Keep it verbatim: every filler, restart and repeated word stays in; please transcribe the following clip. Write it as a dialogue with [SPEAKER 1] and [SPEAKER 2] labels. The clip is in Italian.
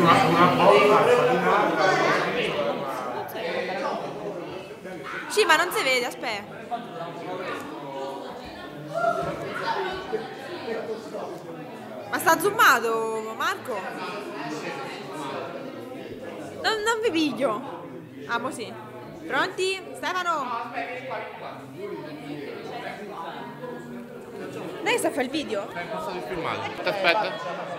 [SPEAKER 1] una, una bolla farinata.
[SPEAKER 2] Sì, ma non si vede, aspetta. Ma sta zoomato, Marco? Non, non vi piglio. Ah, mo sì. Pronti? Stefano? Lei sta a fare il video?
[SPEAKER 1] È passato il filmato. Aspetta.